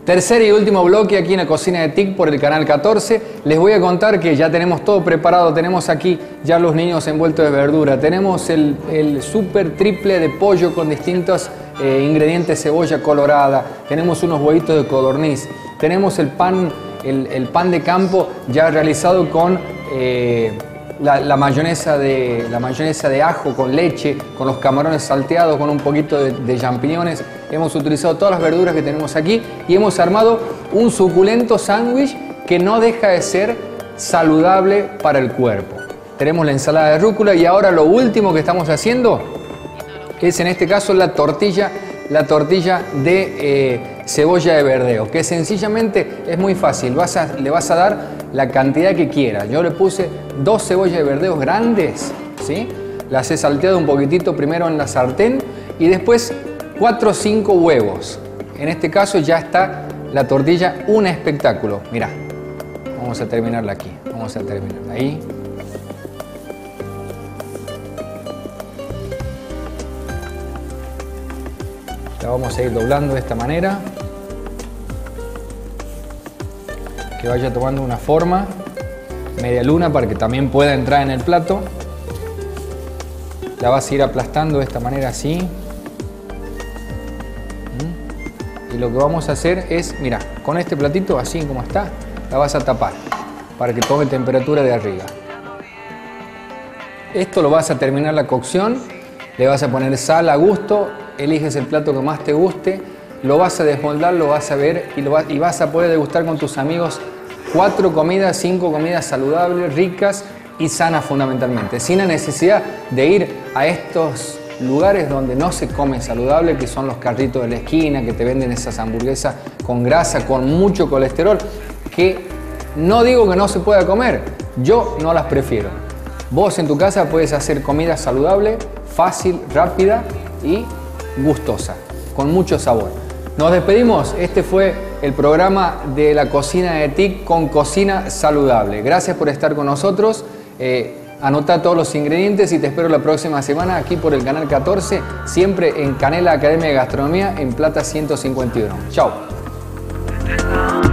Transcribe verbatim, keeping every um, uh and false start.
Tercer y último bloque aquí en la cocina de T I C por el canal catorce. Les voy a contar que ya tenemos todo preparado. Tenemos aquí ya los niños envueltos de verdura. Tenemos el, el super triple de pollo con distintos eh, ingredientes, cebolla colorada. Tenemos unos huevitos de codorniz. Tenemos el pan, el, el pan de campo ya realizado con eh, la, la, mayonesa de, la mayonesa de ajo con leche, con los camarones salteados, con un poquito de, de champiñones. Hemos utilizado todas las verduras que tenemos aquí y hemos armado un suculento sándwich que no deja de ser saludable para el cuerpo. Tenemos la ensalada de rúcula y ahora lo último que estamos haciendo es en este caso la tortilla, la tortilla de eh, cebolla de verdeo, que sencillamente es muy fácil. Vas a, le vas a dar la cantidad que quieras. Yo le puse dos cebollas de verdeos grandes, ¿sí? Las he salteado un poquitito primero en la sartén y después cuatro o cinco huevos. En este caso ya está la tortilla un espectáculo. Mirá, vamos a terminarla aquí. Vamos a terminarla ahí. La vamos a ir doblando de esta manera. Que vaya tomando una forma media luna para que también pueda entrar en el plato. La vas a ir aplastando de esta manera así. Y lo que vamos a hacer es, mira, con este platito así como está, la vas a tapar para que tome temperatura de arriba. Esto lo vas a terminar la cocción, le vas a poner sal a gusto, eliges el plato que más te guste, lo vas a desmoldar, lo vas a ver y, lo vas, y vas a poder degustar con tus amigos cuatro comidas, cinco comidas saludables, ricas y sanas fundamentalmente, sin la necesidad de ir a estos lugares donde no se come saludable, que son los carritos de la esquina, que te venden esas hamburguesas con grasa, con mucho colesterol, que no digo que no se pueda comer, yo no las prefiero. Vos en tu casa puedes hacer comida saludable, fácil, rápida y gustosa, con mucho sabor. Nos despedimos, este fue el programa de la cocina de T I C con cocina saludable. Gracias por estar con nosotros. Eh, Anota todos los ingredientes y te espero la próxima semana aquí por el canal catorce, siempre en Canela Academia de Gastronomía en Plata ciento cincuenta y uno. Chao.